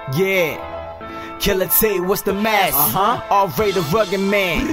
Yeah, Killer T, what's the mess? R-Ray the Rugged Man.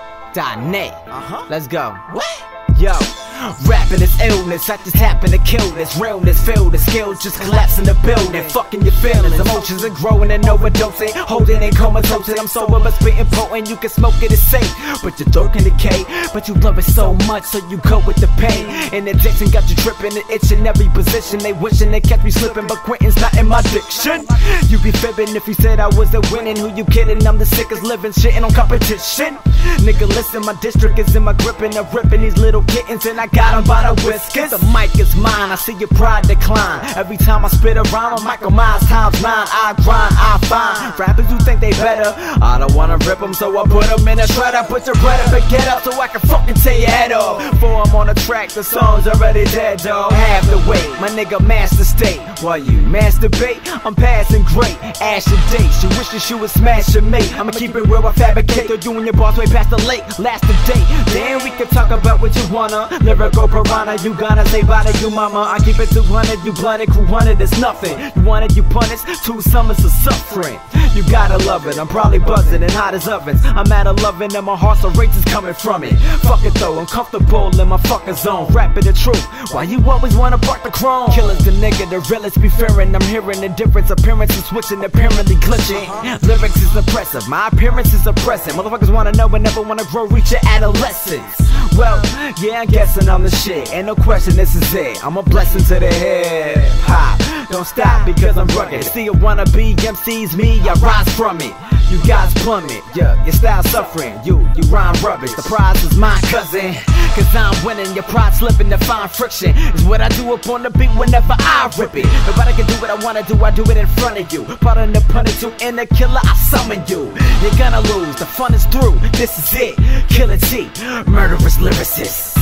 .net. Let's go. What? Yo, rapping is illness, I just happen to kill this. Realness, feel the skills just collapse in the building. Fucking your feelings, emotions are growing and overdosing. Holding and comatose, I'm sober but spitting potent. You can smoke it, it's safe, but your throat can decay. But you love it so much, so you go with the pain. And addiction got you tripping and itching every position. They wishing they catch me slipping, but quitting's not in my diction. You be fibbing if you said I wasn't winning. Who you kidding? I'm the sickest living, shitting on competition. Nigga, listen, my district is in my grip and I'm ripping these little kittens and I got them by the whiskers. The mic is mine, I see your pride decline. Every time I spit a rhyme, I'm Michael Myers times 9. I grind, I find rappers who think they better. I don't wanna rip them, so I put them in a shredder. Put your bread up and get up so I can fucking tear your head off. Before I'm on the track, the song's already dead, dog. Have to wait, my nigga master state. While you masturbate, I'm passing great. Ash your date, she wishes she would smash your mate. I'ma keep it real, I fabricate. They're doing your boss way past the lake, last the date. Then we can talk about what you wanna. Lyrical piranha, you gonna say bye to you mama. I keep it 200, you blunted, crew 100 is nothing. You wanted, you punished, 2 summers of suffering. You gotta love it, I'm probably buzzing and hot as ovens. I'm at 11 and my heart's a rate is coming from it. Fuck it though, I'm comfortable in my fucking zone. Rapping the truth, why you always wanna bark the chrome? Killer's the nigga, the realest be fearing. I'm hearing the difference, appearances switching, apparently glitching. Lyrics is impressive, my appearance is oppressive. Motherfuckers wanna know and never wanna grow, reach your adolescence. Well, yeah, I'm guessing I'm the shit. Ain't no question, this is it. I'm a blessing to the hip hop. Don't stop because I'm rugged. See a wannabe MC's me, I rise from it. You guys plummet, yeah, your style suffering. You rhyme rubbish. The prize is mine, cousin. Cause I'm winning, your pride slipping to find friction. Is what I do up on the beat whenever I rip it. Nobody can do what I wanna do, I do it in front of you. Pardon the pun, you in the killer, I summon you. You're gonna lose, the fun is through, this is it. Killer T, murderous lyricist.